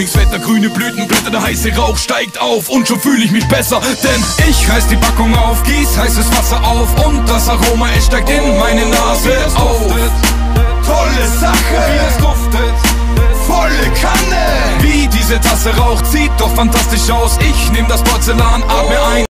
Frühlingswetter, grüne Blütenblätter, der heiße Rauch steigt auf und schon fühle ich mich besser, denn ich reiß die Packung auf, gieß heißes Wasser auf und das Aroma, es steigt in meine Nase auf. Tolle Sache, wie es duftet, volle Kanne. Wie diese Tasse raucht, sieht doch fantastisch aus. Ich nehm das Porzellan, atme ein.